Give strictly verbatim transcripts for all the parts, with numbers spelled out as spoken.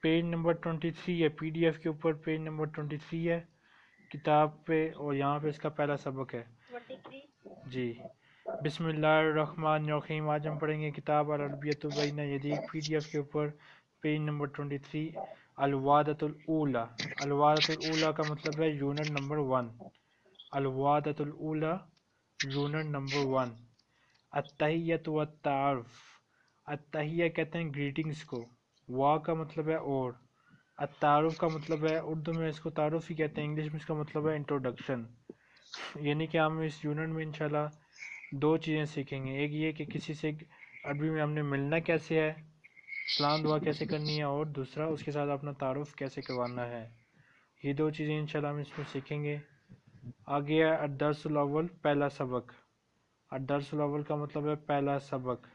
Page number twenty three ہے P D F کے اوپر، پیج نمبر ٹوئنٹی تھری ہے کتاب پہ، اور یہاں پہ اس کا پہلا سبق ہے جی۔ بسم اللہ الرحمن الرحیم۔ آج ہم پڑھیں گے کتاب العربیۃ بین یدیک پی ڈی ایف کے اوپر پیج نمبر ٹوئنٹی تھری، الوادۃ الاولی۔ الوادۃ الاولی کا مطلب ہے یونٹ نمبر ون۔ الوادۃ الاولی یونٹ نمبر ون۔ التحیۃ والتعارف۔ التحیہ کہتے ہیں گریٹنگز کو، وا کا مطلب ہے اور، التعارف کا مطلب ہے اردو میں اس کو تعارف ہی کہتے ہیں، انگلش میں اس کا مطلب ہے انٹروڈکشن۔ یعنی کہ ہم اس یونٹ میں انشاءاللہ دو چیزیں سیکھیں گے، ایک یہ کہ کسی سے عربی میں ہم نے ملنا کیسے ہے، سلام دعا کیسے کرنی ہے، اور دوسرا اس کے ساتھ اپنا تعارف کیسے کروانا ہے۔ یہ دو چیزیں انشاءاللہ ہم اس میں سیکھیں گے۔ آگے ہے الدرس الاول، پہلا سبق۔ الدرس الاول کا مطلب ہے پہلا سبق۔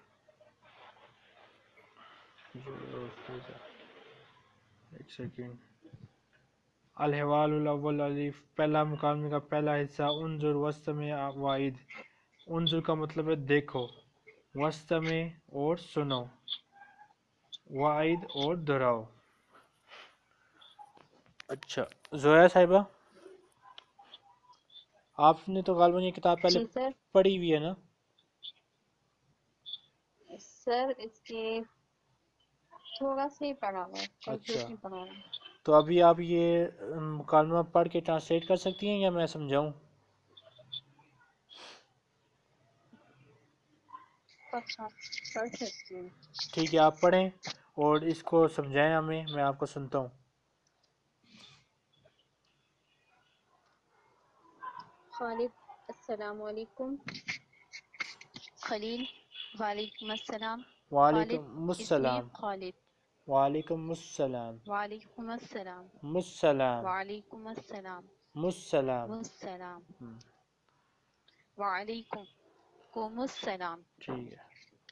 ایک سیکنڈ۔ الحوال الاول الف، پہلا مکالمے کا پہلا حصہ، انظر واستمع وعید۔ انظر کا مطلب ہے دیکھو، واستمع اور سنو، وعید اور دہراؤ۔ اچھا زویا صاحبہ، آپ نے تو غالباً یہ کتاب پہلے جی سر۔ پڑھی ہوئی ہے نا؟ سر اس کے تھوڑا سا ہی پڑھا ہوا ہے، اچھا، کمپلیٹ نہیں پڑھا ہوا ہے۔ تو ابھی آپ یہ مکالمہ پڑھ کے ٹرانسلیٹ کر سکتی ہیں یا میں سمجھاؤں؟ اچھا پڑھ سکتی ہوں۔ ٹھیک ہے، آپ پڑھیں اور اس کو سمجھائیں ہمیں، میں آپ کو سنتا ہوں۔ خالد السلام علیکم۔ خلیل وعلیکم السلام۔ خالد وعلیکم اسمی السلام۔ خالد۔ وعلیکم السلام۔ وعلیکم السلام۔ مسلام۔ وعلیکم السلام۔ مسلام۔ مسلام۔ ہم، وعلیکم کوم السلام۔ ٹھیک ہے۔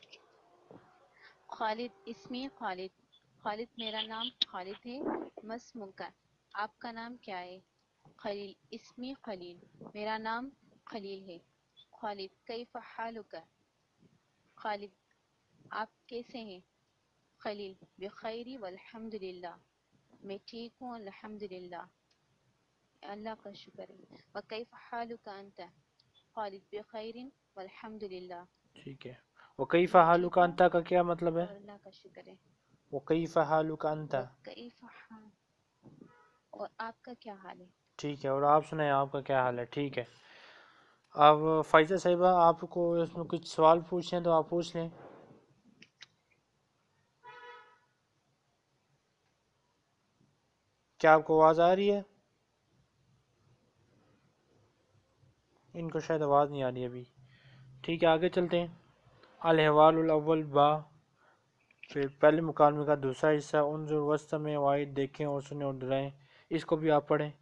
خالد اسمی خالد۔ خالد میرا نام خالد ہے۔ مسمک آپ کا نام کیا ہے؟ خلیل اسمی خلیل میرا نام خلیل ہے۔ خالد کیف حالک؟ خالد آپ کیسے ہیں؟ خلیل بخیر والحمد للہ میں ٹھیک ہوں الحمد للہ، اللہ کا شکر ہے۔ وکیف حالک انت؟ خالد بخیر والحمد للہ ٹھیک ہے۔ وکیف میں حالک ٹھیک ہوں انت کا کیا مطلب ہے؟ اور اللہ کا شکر ہے۔ وکیف حالک انت، وکیف حال اور آپ کا کیا حال ہے؟ ٹھیک ہے، اور آپ سنیں آپ کا کیا حال ہے؟ ٹھیک ہے۔ اب فائزہ صاحبہ آپ کو اس میں کچھ سوال پوچھیں تو آپ پوچھ لیں۔ کیا آپ کو آواز آ رہی ہے؟ ان کو شاید آواز نہیں آ رہی ابھی۔ ٹھیک ہے، آگے چلتے ہیں۔ الحوال الاول با، پھر پہلے مکالمے کا دوسرا حصہ، انظر واستمع وعید، دیکھیں اور سنیں اور دہرائیں۔ اس کو بھی آپ پڑھیں۔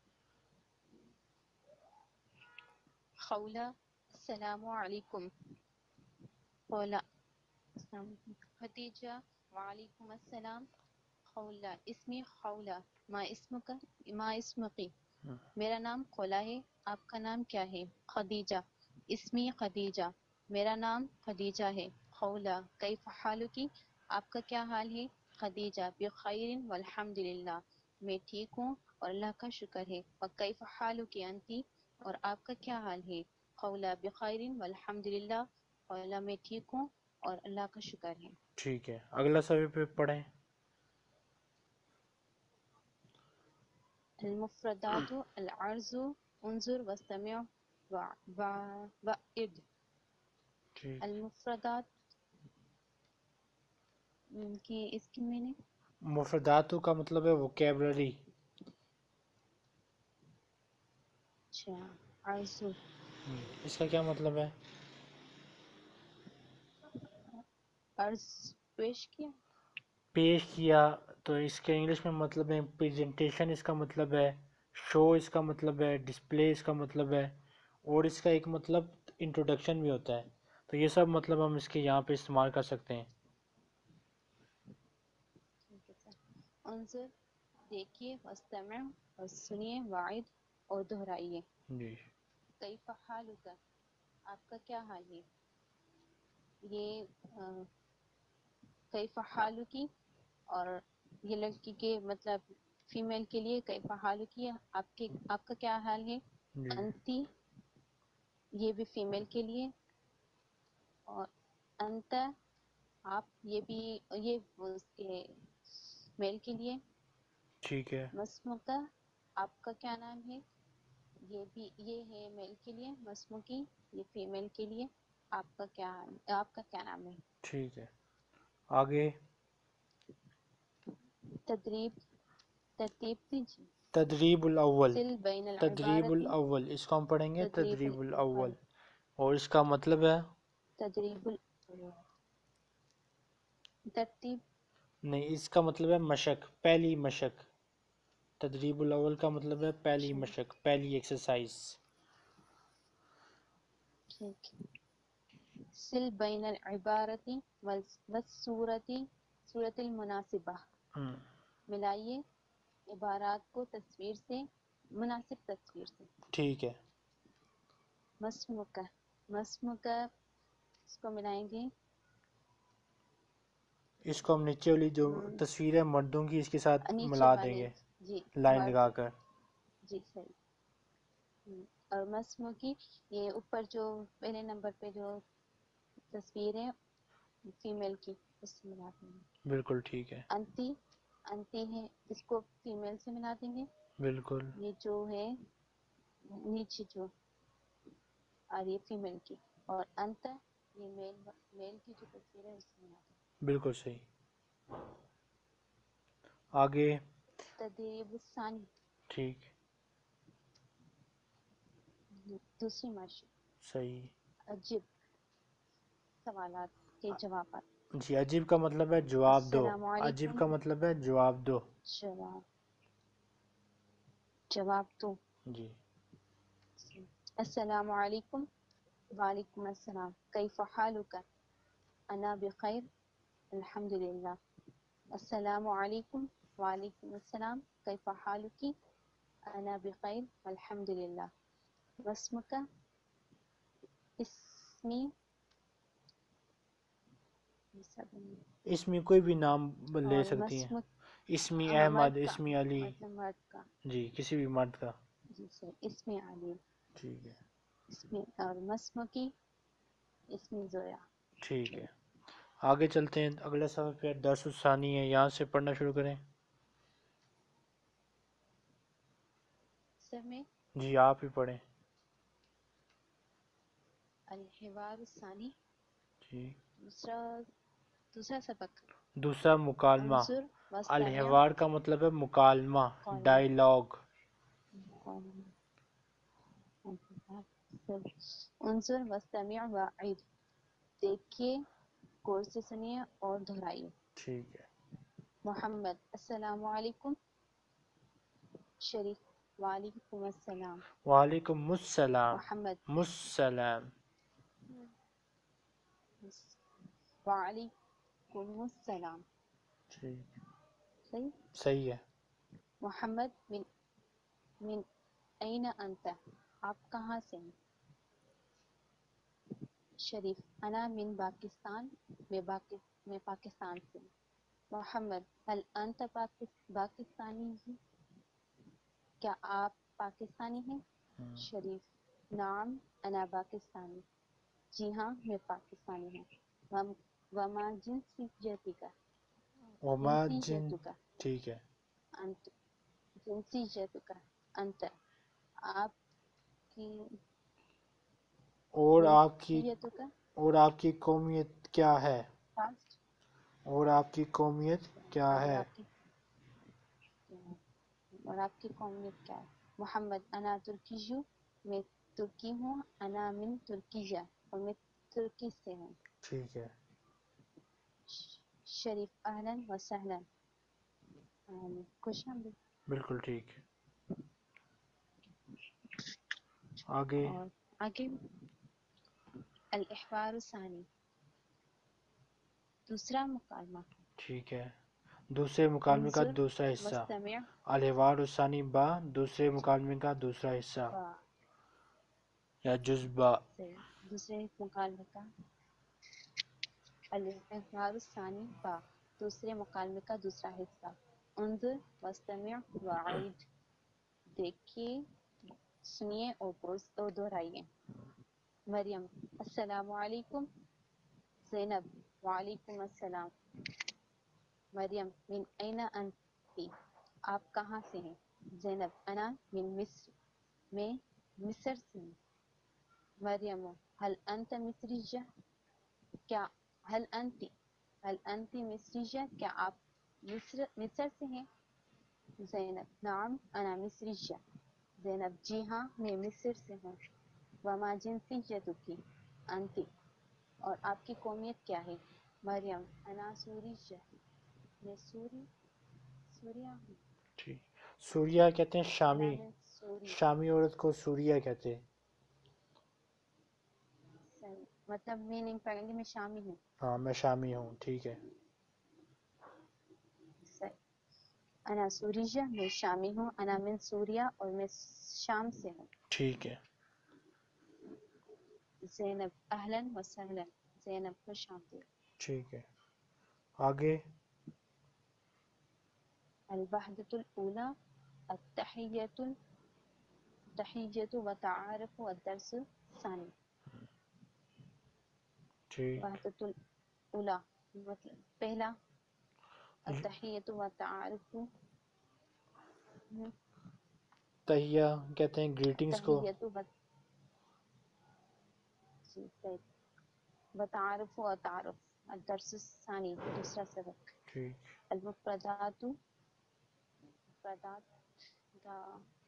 خولہ السلام علیکم۔ خولا السلام علیکم۔ خدیجہ وعلیکم السلام۔ خولہ اسمی خولہ ما اسمک؟ ما اسمکی؟ میرا نام خولا ہے، آپ کا نام کیا ہے؟ خدیجہ اسمی خدیجہ میرا نام خدیجہ ہے۔ خولہ کیف حالکی؟ آپ کا کیا حال ہے؟ خدیجہ بخیر والحمد للہ میں ٹھیک ہوں اور اللہ کا شکر ہے۔ وکیف حالکی انتی؟ اور آپ کا کیا حال ہے؟ خولہ بخیر والحمد للہ خولا میں ٹھیک ہوں اور اللہ کا شکر ہے۔ ٹھیک ہے، اگلا صفحے پہ پڑھیں۔ المفردات العرض انظر واستمع وعد۔ ٹھیک، المفردات کی اس کی میں نے مفرداتو کا مطلب ہے ووکیبلری۔ اچھا عرض اس کا کیا مطلب ہے؟ عرض پیش کیا۔ پیش کیا، تو اس کے انگلش میں مطلب ہے پریزنٹیشن، اس کا مطلب ہے شو، اس کا مطلب ہے ڈسپلے، اس کا مطلب ہے، اور اس کا ایک مطلب انٹروڈکشن بھی ہوتا ہے۔ تو یہ سب مطلب ہم اس کے یہاں پہ استعمال کر سکتے ہیں۔ ٹھیک ہے سر۔ انظر دیکھیے، واستمع اور سنیے، وعد اور دہرائیے۔ جی، کیف حالک آپ کا کیا حال ہے؟ یہ کیف حالکی اور یہ لڑکی کے مطلب فیمیل کے لیے کیف حالکی آپ کے آپ کا کیا حال ہے. جی انتی یہ بھی فیمیل کے لیے، اور انت آپ یہ بھی یہ اس کے میل کے لیے. ٹھیک ہے مسمکہ آپ کا کیا نام ہے، یہ بھی یہ ہے میل کے لیے. مسمکی یہ فیمیل کے لیے، آپ کا کیا آپ کا کیا نام ہے. ٹھیک ہے آگے. تدریب ترتیب دیجیے. تدریب الاول. سل بین تدریب العبارتی. الاول اس کو ہم پڑھیں گے تدریب تدریب الاول. الاول، اور اس کا مطلب ہے تدریب الاول ترتیب نہیں، اس کا مطلب ہے مشق، پہلی مشق. تدریب الاول کا مطلب ہے پہلی مشق، پہلی ایکسرسائز. ٹھیک. سل بین العبارتی والصورتی صورت المناسبہ. ہم، ملائیے عبارات کو تصویر سے، مناسب تصویر سے. ٹھیک ہے. مسمکہ مسمکہ اس کو ملائیں گے. اس کو ہم نیچے والی جو ہم، تصویر ہے مردوں کی اس کے ساتھ نیچے ملا دیں والی گے جی لائن مرد، لگا کر. جی صحیح. ہم، اور مسمکی یہ اوپر جو پہلے نمبر پہ جو تصویر ہے فیمیل کی اس سے ملا دیں گے. بالکل ٹھیک ہے. انتی انتی ہے اس کو فیمیل سے ملا دیں گے. بالکل یہ جو ہے نیچے جو اور یہ فیمیل کی، اور انت یہ میل میل کی جو تصویر ہے اس سے ملا دیں گے. بالکل صحیح. آگے. تدریب الثانی. ٹھیک. دوسری مشق. صحیح. عجب سوالات کے جوابات. جی عجیب کا مطلب ہے جواب دو. السلام عجیب علیکم. کا مطلب ہے جواب دو. جواب جواب دو. جی السلام علیکم. وعلیکم السلام. کیف حالک؟ انا بخیر الحمد للہ. السلام علیکم. وعلیکم السلام. کیف حالک؟ انا بخیر الحمد للہ. واسمک؟ اسمی اس میں کوئی بھی نام لے اور سکتی ہیں. مسمک اسمی ہاں، احمد، مرد کا اسمی علی، مطلب مرد کا. جی کسی بھی مرد کا. جی سر اسمی علی. ٹھیک ہے. اسمی اور مسمکی اسمی زویا. ٹھیک ہے آگے چلتے ہیں. اگلا صفحہ پہ درس الثانی ہے، یہاں سے پڑھنا شروع کریں. سر میں جی آپ ہی پڑھیں. الحوار الثانی جی دوسرا دوسرا سبق. دوسرا مکالمہ. انظر واستمع. الحوار کا مطلب ہے مکالمہ، ڈائیلاگ. انظر واستمع وعید. دیکھیے، غور سے سنیے اور دہرائیے. ٹھیک ہے. محمد السلام علیکم. شریف وعلیکم السلام. وعلیکم السلام. محمد مسلام. وعلیکم السلام. ٹھیک صحیح. صحیح ہے. محمد من من این انت؟ آپ کہاں سے ہیں؟ شریف انا من پاکستان. میں باکی میں پاکستان سے ہوں. محمد هل انت پاکستانی ہیں؟ کیا آپ پاکستانی ہیں؟ ہم، شریف نعم انا پاکستانی. جی ہاں میں پاکستانی ہوں. وم- وما جنسیتک؟ وما جن جنسیتک ٹھیک ہے. انت. جنسیتک انت آپ کی اور آپ کی جنسیتک اور آپ کی قومیت کیا ہے؟ پاسٹ. اور آپ کی قومیت کیا اور ہے؟ آپ کی اور آپ کی قومیت کیا ہے؟ محمد انا ترکیو. میں ترکی ہوں. انا من ترکیہ اور میں ترکی سے ہوں. ٹھیک ہے. شریف اہلا و سہلا. خوش آمدید. بالکل ٹھیک ہے. آگے. اور آگے الاحوار الثانی دوسرا مکالمہ. ٹھیک ہے. دوسرے مکالمے کا انظر دوسرا حصہ. واستمع الحوار الثانی با دوسرے مکالمے کا دوسرا حصہ با. یا جزبہ. سے دوسرے مکالمے کا الحوار الثانی با دوسرے مکالمے کا دوسرا حصہ. انظر واستمع وعید، دیکھیے سنیے اور دہرائیے. مریم السلام علیکم. زینب وعلیکم السلام. مریم من این انتی، آپ کہاں سے ہیں؟ زینب انا من مصر، میں مصر سے ہوں. مریم هل انت مصریہ، کیا هل انت هل انت مصریہ، کیا آپ مصر مصر سے ہیں؟ زینب نعم انا مصریہ. زینب جی ہاں میں مصر سے ہوں. وما جنسیتک انت، اور آپ کی قومیت کیا ہے؟ مریم انا سوریہ، میں سوری سوریا ہوں. ٹھیک. سوریہ کہتے ہیں شامی، انا من سوری، شامی عورت کو سوریہ کہتے ہیں. صحیح. مطلب میننگ پڑھیں گے میں شامی ہوں. ہاں میں شامی ہوں. ٹھیک ہے. صحیح. انا سوریہ، میں شامی ہوں. انا من سوریا، اور میں شام سے ہوں. ٹھیک ہے. زینب اہلاً و سہلاً، زینب خوش آمدید. ٹھیک ہے. آگے. الوحدۃ الاولی التحیۃ التحیۃ و تعارف و الدرس ثانی. ٹھیک. وحدۃ الاولی مطلب پہلا، التحیۃ و تعارف، تحیہ کہتے ہیں گریٹنگز کو. تحیۃ و وتعارف و تعارف الدرس الثانی، دوسرا سبق. ٹھیک. المفردات مفردات دا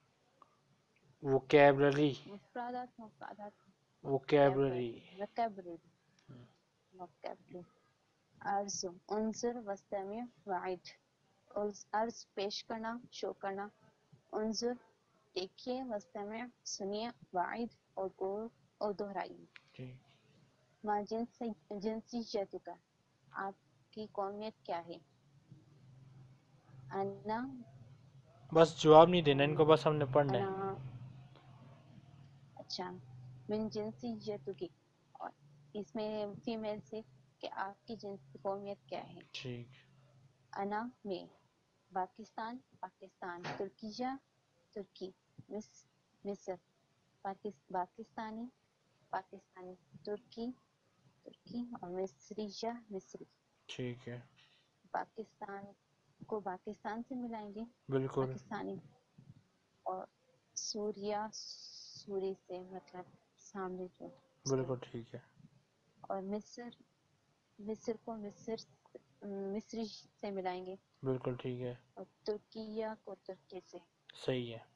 ووکیبلری. مفردات مفردات ووکیبلری. vocabulary vocabulary. عرض انظر واستمع وعد، عرض پیش کرنا شو کرنا. انظر دیکھیے، واستمع سنیے، وعد اور غور اور دہرائیے. ٹھیک. ما جنسی جنسیتک، آپ کی قومیت کیا ہے؟ انا بس جواب نہیں دینا ان کو، بس ہم نے پڑھنا ہے. انا اچھا من جنسیتک، اور اس میں فیمیل سے کہ آپ کی جنس قومیت کیا ہے؟ ٹھیک. انا میں پاکستان پاکستان، ترکیہ ترکی، مصر مصر، پاکستانی پاکستانی، ترکی ترکی، اور مصریہ مصری. ٹھیک ہے. پاکستان کو پاکستان سے ملائیں گے، بالکل. پاکستانی، اور سوریا سوری سے مطلب سامنے جو. بالکل ٹھیک ہے. اور مصر مصر کو مصر مصری سے ملائیں گے. بالکل ٹھیک ہے. اور ترکیہ کو ترکی سے. صحیح ہے.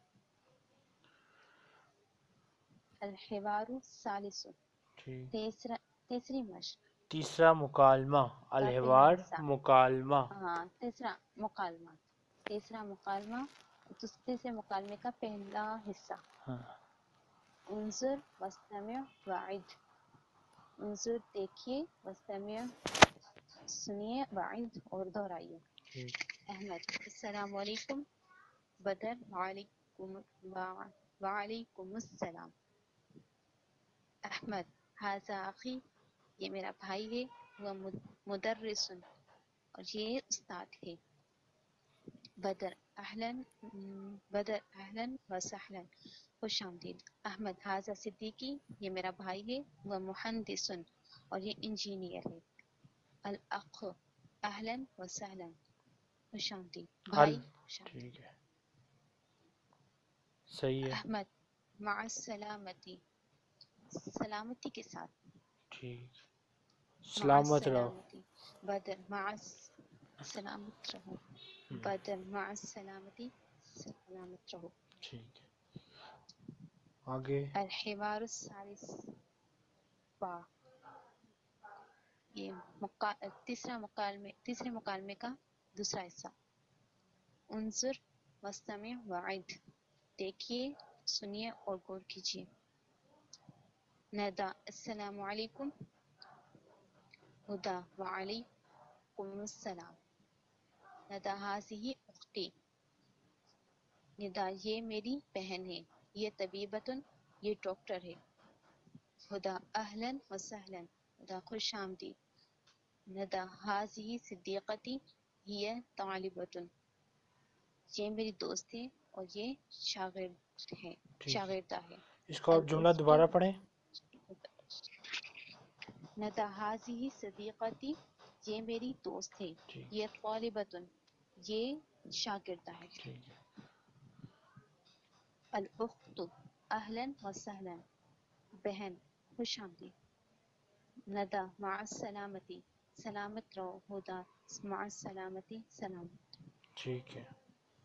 الحوار الثالث، ٹھیک. تیسرا تیسری مشق تیسرا مکالمہ. کا پہلا الحوار حصہ. مکالمہ. ہاں تیسرا مکالمہ تیسرا مکالمہ تیسرے مکالمے کا پہلا حصہ. ہاں. انظر واستمع وعد، انظر دیکھیے، واستمع سنیے، وعد اور دہرائیے. ٹھیک. احمد السلام علیکم. بدر وعلیکم وعلیکم السلام. احمد ھذا اخی، یہ میرا بھائی ہے. وہ مدرس، اور یہ استاد ہے. بدر اہلاً بدر اہلاً و سہلاً، خوش آمدید. احمد ھذا صدیقی، یہ میرا بھائی ہے. وہ مہندس، اور یہ انجینئر ہے. الاخ اہلاً و سہلاً، خوش آمدید. بھائی خوش آمدید. ٹھیک ہے. صحیح ہے. احمد مع السلامتی، سلامتی کے ساتھ. ٹھیک. مع سلامت رہو. السلامتی. بدر مع سلامت رہو. بدر مع السلامتی، سلامت رہو. ٹھیک ہے. آگے. الحوار الثالث با، یہ مقا... تیسرا مکالمے تیسرے مکالمے کا دوسرا حصہ. انظر واستمع وعد، دیکھیے سنیے اور غور کیجیے. ندا السلام علیکم. ہدا وعلیکم السلام. ندا ھذہ اختی، ندا یہ میری بہن ہے. یہ طبیبتن، یہ ڈاکٹر ہے. ہدا اہلاً و سہلاً، ہدا خوش آمدید. ندا ھذہ صدیقتی، یہ طالبتن. یہ میری دوست ہے اور یہ شاگرد ہے، شاگردہ ہے۔ اس کو آپ جملہ دوبارہ پڑھیں۔ ندى هذه صدیقتی، یہ میری دوست ہے، یہ طالبۃ، یہ شاگردہ ہے۔ الاخت اہلا وسہلا، بہن خوش آمدید۔ ندى مع السلامتی، سلامت رہو، ہدا مع السلامتی، سلامت۔ ٹھیک ہے۔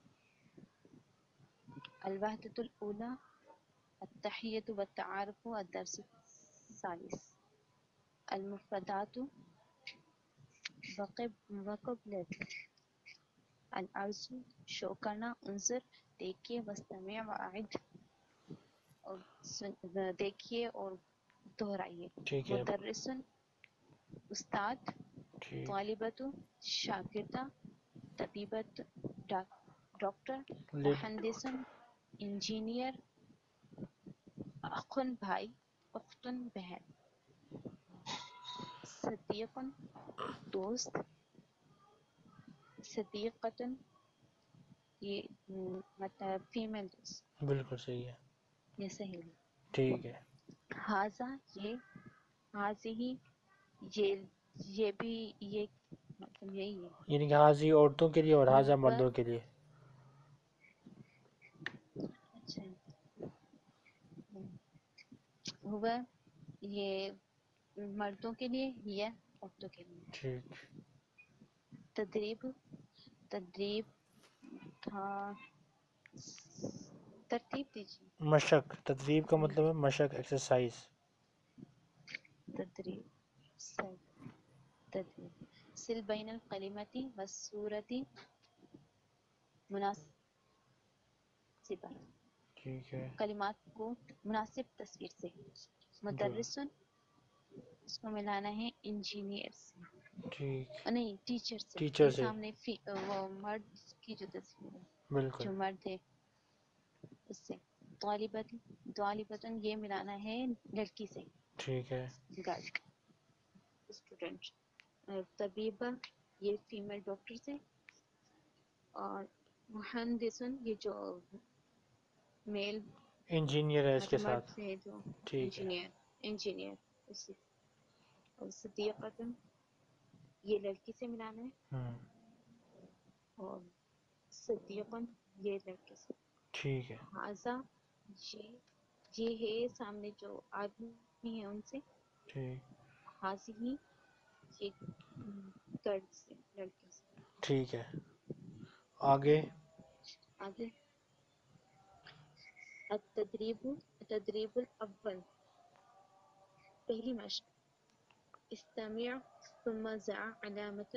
الوحدۃ الاولی التحیۃ والتعارف، الدرس الثالث۔ المفردات وقبلت، العرض شو کرنا، انظر دیکھیے، واستمع واعد اور دیکھیے اور دہرائیے۔ مدرس استاد، طالبۃ شاگردہ، طبیبۃ ڈاکٹر، مہندس انجینئر، اخ بھائی، اخت بہن، صدیق دوست، صدیقۃ یہ مطلب فیمیل دوست۔ بالکل صحیح ہے، یہ سہیلی۔ ٹھیک ہے۔ ہاذا یہ، ہاذی یہ، یہ بھی یہ مطلب یہی ہے، یعنی کہ ہاذی عورتوں کے لیے اور ہاذا مردوں کے لیے۔ اچھا ہوا یہ مردوں کے لیے، یہ عورتوں کے لیے۔ ٹھیک۔ تدریب، تدریب تھا، ترتیب دیجیے۔ مشق، تدریب کا مطلب ہے مشق، ایکسرسائز۔ تدریب، تدریب سل بین الکلمۃ والصورۃ مناسبہ، ٹھیک ہے۔ کلمات کو مناسب تصویر سے۔ مدرس اس کو ملانا ہے انجینئر سے، ٹھیک، نہیں ٹیچر سے، ٹیچر سے، سامنے وہ مرد کی جو تصویر ہے، بالکل جو مرد ہے اس سے۔ طالبۃ، طالبۃ یہ ملانا ہے لڑکی سے، ٹھیک ہے۔ Girl student. طبیبہ یہ فیمیل ڈاکٹر سے، اور مہندس یہ جو میل انجینئر ہے اس کے مرد ساتھ، سے جو ٹھیک ہے۔ انجینئر، انجینئر اسی۔ اور صدیقۃ یہ لڑکی سے ملانا ہے، ہوں، اور صدیقن یہ لڑکے سے۔ ٹھیک ہے۔ ہاذا یہ، یہ ہے سامنے جو آدمی ہے ان سے۔ ٹھیک، ہاذی یہ گرل سے، لڑکے سے۔ ٹھیک ہے۔ آگے آگے التدریب، تدریب الاول پہلی مشق۔ استمع ثم ضع علامت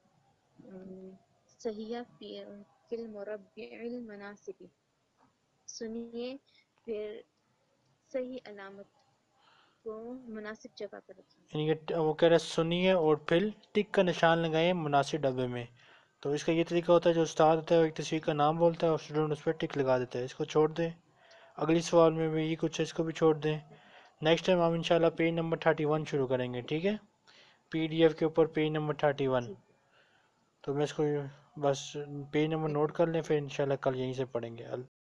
صحیح فی فی المربع المناسب، سنیے پھر صحیح علامت کو مناسب جگہ پر رکھیں۔ یعنی کہ وہ کہہ رہے سنیے اور پھر ٹک کا نشان لگائیں مناسب ڈبے میں۔ تو اس کا یہ طریقہ ہوتا ہے، جو استاد ہوتا ہے وہ ایک تصویر کا نام بولتا ہے اور اسٹوڈنٹ اس پہ ٹک لگا دیتا ہے۔ اس کو چھوڑ دیں، اگلی سوال میں بھی یہ کچھ ہے، اس کو بھی چھوڑ دیں۔ نیکسٹ ٹائم ہم انشاءاللہ پیج نمبر تھرٹی ون شروع کریں گے، ٹھیک ہے، پی ڈی ایف کے اوپر پیج نمبر تھرٹی ون۔ تو میں اس کو بس پیج نمبر نوٹ کر لیں، پھر انشاءاللہ کل یہیں سے پڑھیں گے۔